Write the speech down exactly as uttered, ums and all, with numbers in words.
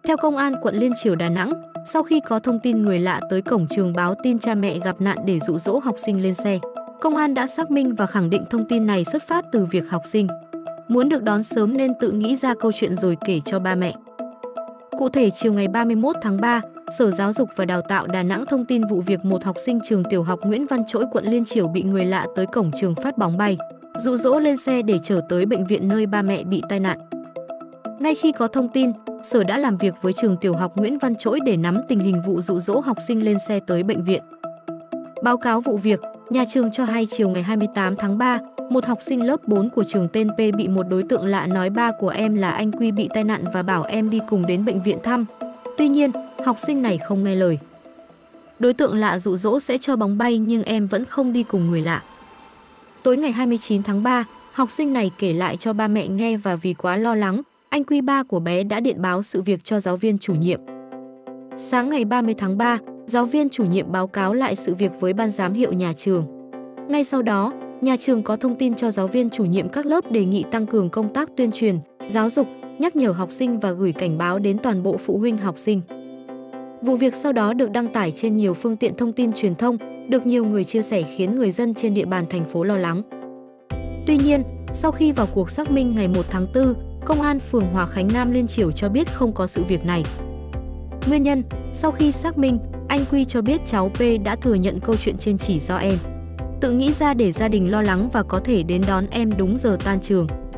Theo Công an quận Liên Chiểu Đà Nẵng, sau khi có thông tin người lạ tới cổng trường báo tin cha mẹ gặp nạn để dụ dỗ học sinh lên xe, công an đã xác minh và khẳng định thông tin này xuất phát từ việc học sinh muốn được đón sớm nên tự nghĩ ra câu chuyện rồi kể cho ba mẹ. Cụ thể, chiều ngày ba mươi mốt tháng ba, Sở Giáo dục và Đào tạo Đà Nẵng thông tin vụ việc một học sinh trường tiểu học Nguyễn Văn Trỗi, quận Liên Chiểu bị người lạ tới cổng trường phát bóng bay, dụ dỗ lên xe để chở tới bệnh viện nơi ba mẹ bị tai nạn. Ngay khi có thông tin, Sở đã làm việc với trường tiểu học Nguyễn Văn Trỗi để nắm tình hình vụ dụ dỗ học sinh lên xe tới bệnh viện. Báo cáo vụ việc, nhà trường cho hay chiều ngày hai mươi tám tháng ba, một học sinh lớp bốn của trường tên P bị một đối tượng lạ nói ba của em là anh Quy bị tai nạn và bảo em đi cùng đến bệnh viện thăm. Tuy nhiên, học sinh này không nghe lời. Đối tượng lạ dụ dỗ sẽ cho bóng bay nhưng em vẫn không đi cùng người lạ. Tối ngày hai mươi chín tháng ba, học sinh này kể lại cho ba mẹ nghe và vì quá lo lắng, anh Quy, ba của bé, đã điện báo sự việc cho giáo viên chủ nhiệm. Sáng ngày ba mươi tháng ba, giáo viên chủ nhiệm báo cáo lại sự việc với ban giám hiệu nhà trường. Ngay sau đó, nhà trường có thông tin cho giáo viên chủ nhiệm các lớp đề nghị tăng cường công tác tuyên truyền, giáo dục, nhắc nhở học sinh và gửi cảnh báo đến toàn bộ phụ huynh học sinh. Vụ việc sau đó được đăng tải trên nhiều phương tiện thông tin truyền thông, được nhiều người chia sẻ khiến người dân trên địa bàn thành phố lo lắng. Tuy nhiên, sau khi vào cuộc xác minh ngày một tháng tư, Công an phường Hòa Khánh Nam Liên Chiểu cho biết không có sự việc này. Nguyên nhân, sau khi xác minh, anh Quy cho biết cháu P đã thừa nhận câu chuyện trên chỉ do em tự nghĩ ra để gia đình lo lắng và có thể đến đón em đúng giờ tan trường.